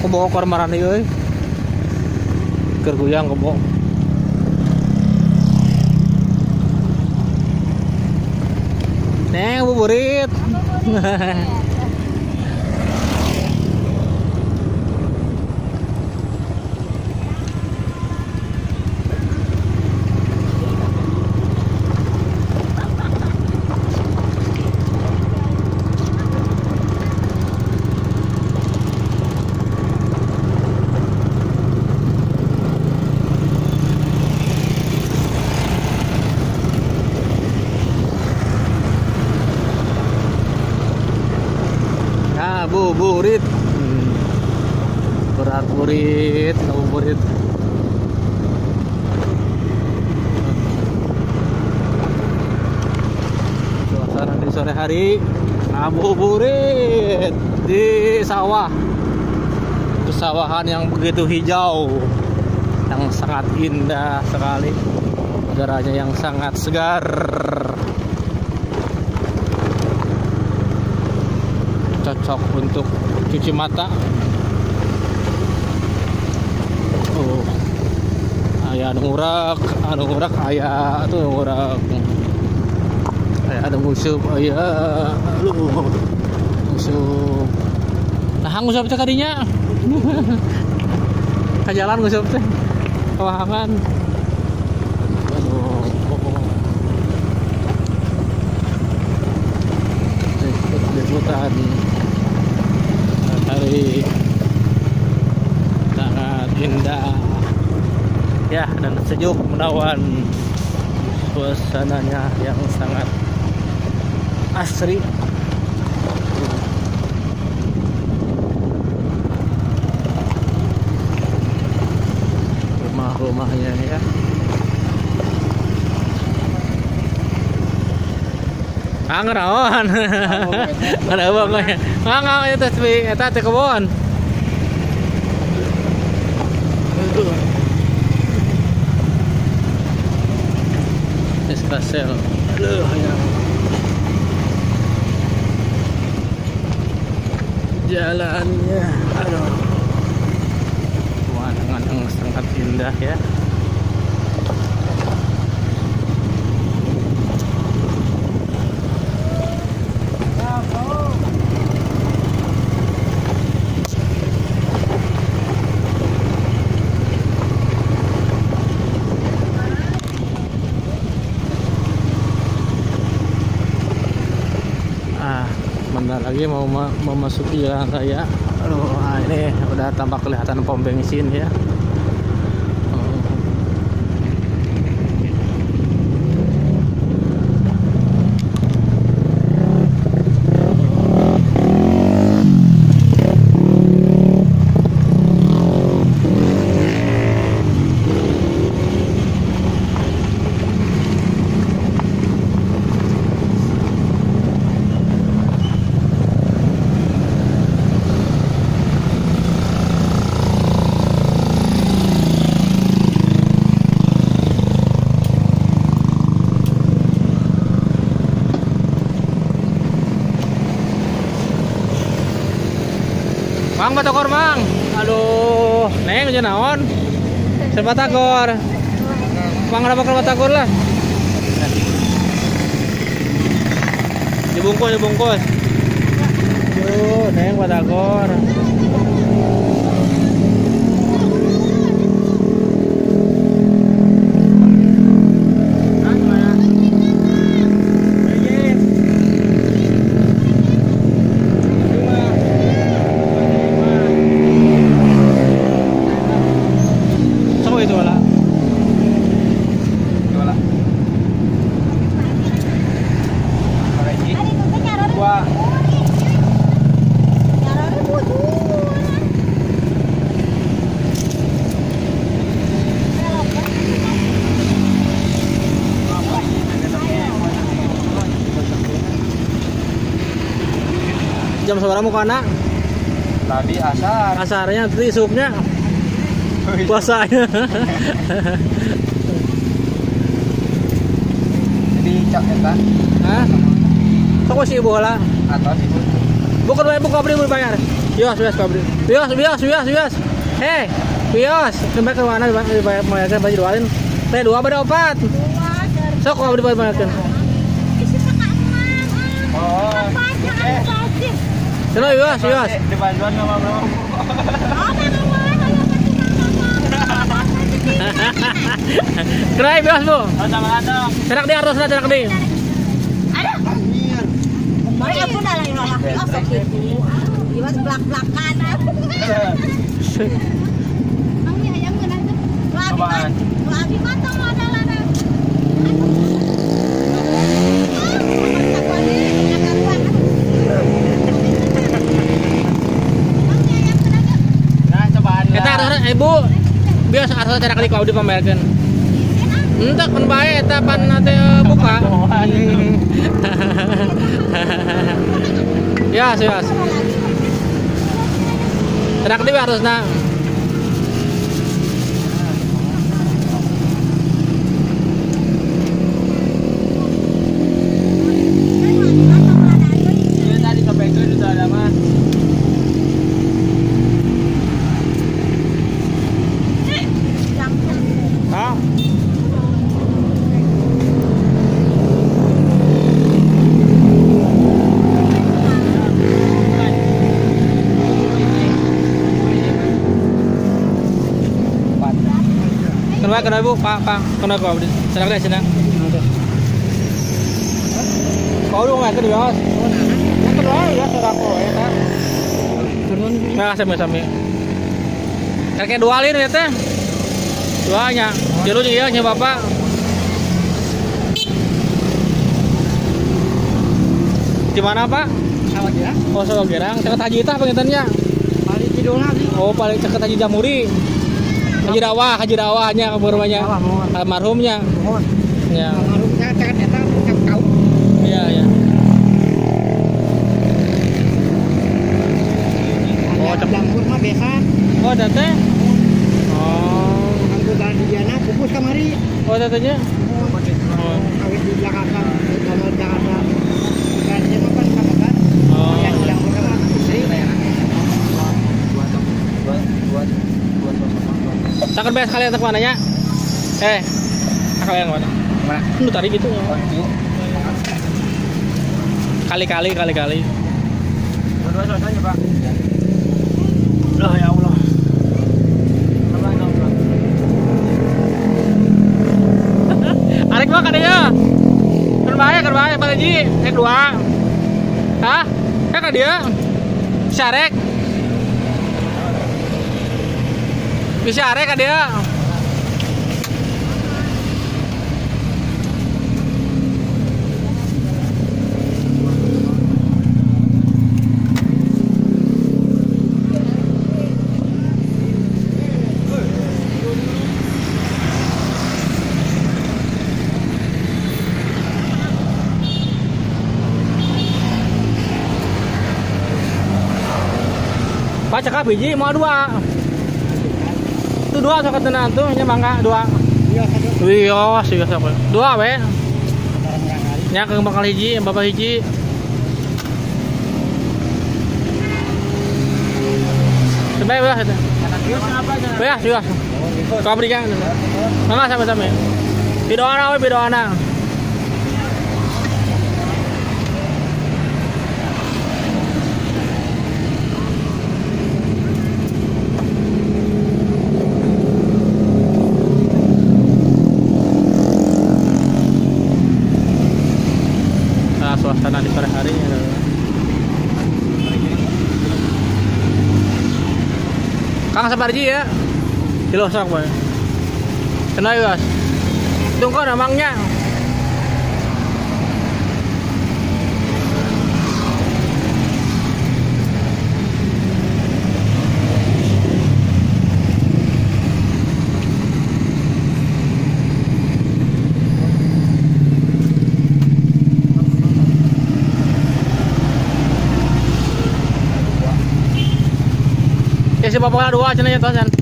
kebo kor marani euy. Keur guyang kebo. Neng buburit. Buburit berat burit burit suasana di sore hari ngabuburit di sawah, pesawahan yang begitu hijau yang sangat indah sekali, udaranya yang sangat segar. Cocok untuk cuci mata. Oh, aya anu urak aya tuh urak. Aya ada musuh aya musuh. Nah, ngusap teh kadinya. Ka jalan ngusap teh. Kawahangan. Liputan hari sangat indah ya, dan sejuk menawan, suasananya yang sangat asri. Rumah-rumahnya ya. Ngerawan. Ada abang ya. Ngangau eta teh eta teh kebon. Escasel. Aduh ya. Jalannya aduh. Pemandangan yang sangat indah ya. Bentar lagi mau memasuki jalan raya. Aduh, nah ini udah tampak kelihatan pom bensin ya. Mang batagor mang, aduh, neng aja naon, sebatagor, mang ada bakal batagor lah, dibungkus, tuh neng batagor. Jam seberapa mau kana? Tadi asar. Asarnya tadi supnya. Puasanya. Jadi cak eta. Hah? Sok si ibu lah. Atau si ibu. Bukan buka beli bayar. Bios, bios, pabrik. Bios, bios, bios, bios. Hei, bios. Kembali ke mana? Dibayarkan baju duain. Teh dua pada opat. Sok kau dibayarkan. Oh. Sino, bios, bios. Di bantuan sama bro. Kerai bios bu. Sama ada. Cerak di harus lah, cerak di. Mari aku dah lagi malah. Oh, sakit. Iwas belak-belakan. Ang ayam kena itu. Lagi matang ada lana. Nah, cobaan. Kita harus ibu. Bios harus cerak di kau dipamerkan. Entak pun bae eta pan nanti buka. Ya, sias. Cerak di harusna. Ini tadi sampai itu sudah ada mah. Hah? Kenapa bu? Pak, kenapa bu? Cerak di sini. Kau dong nggak kerja mas? Terus ya cerak kau ya. Nah, sama-sama. Kayak dua lin ya teh. Duanya. Jalu iya nya bapak. Di mana pak? Sama dia. Oh Sawah Gerang. Ceket haji tah pengintennya. Paling kidulna sih. Oh paling ceket haji Jamuri. Haji Rawahnya rumahnya almarhumnya. Mohon. Ya. Almarhumnya cekat eta kau. Iya, ya. Oh, campur mah biasa. Oh, ada teh. Oh. Anggota di Jana pupus kamari. Oh, ada tehnya. Oh. Kawin di Jakarta, sama Jakarta. Dan dia makan kan. Oh. Yang campur sama istri. Takkan bayar sekalian ke mananya? Sekalian mana? Mana? Lu tadi gitu. Oh, itu. Kali-kali. Dua-dua selesai, Pak. Loh, ya Allah. Arek mah kadanya. Kan bahaya Pak Haji. Dua. Hah? Kan dia. Syarek. Bisa arek kan dia. Pak cakap biji mau dua. Itu dua sok tenan tuh nya mangga dua. Iya, sih sok. Dua we. Nya ke bakal hiji, bapak hiji. Sebaik lah itu. Ya, sudah. Kau berikan. Mangga sama-sama. Bidoana we bidoana. Suasana di sore hari Kang Sabarji ya kilo sok boy kena guys tunggu namangnya ya si bapak dua cenanya tuh kan.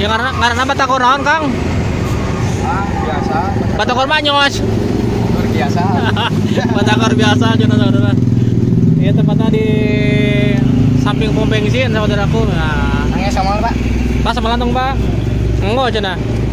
Ya karena batakor naon, Kang? Biasa. Batakor manyos. Luar biasa. Batakor biasa saudara. Ini tempatnya di samping pom bensin saudaraku. Nah, Nangnya sama Pak. pas sama lantong, Pak. Enggak cenah.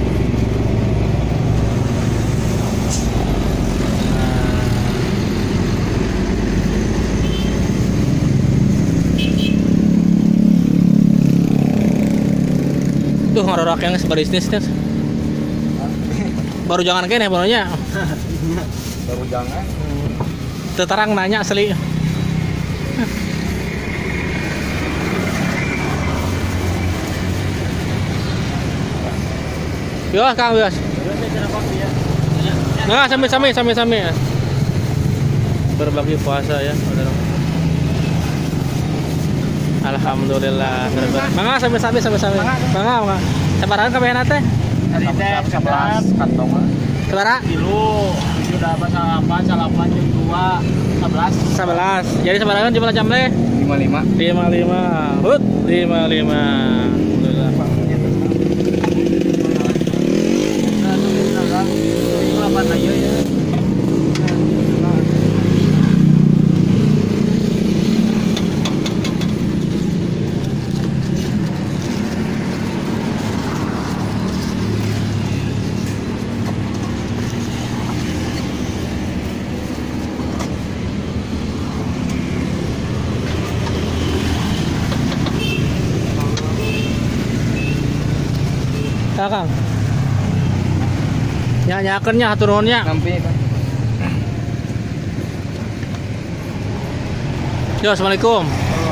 Tuh ngorok yang sebisnis kan. Baru jangan kene pokoknya. Baru jangan. Terang nanya asli. Yo, Kang, bias. Nah, sami. Berbagi puasa ya, saudara. Alhamdulillah. Mangga sami. Mangga. Sabaran kabeh teh? Tadi teh 11 kantong. Sabara? Kilo. Sudah apa salapan jam 2 11. 11. Jadi sabaran jumlah jam teh? 55. 55. Hut, 55. Alhamdulillah. Kang. Nyanyakeunnya hatur nuhunnya. Nampi Pak. Yo, assalamualaikum.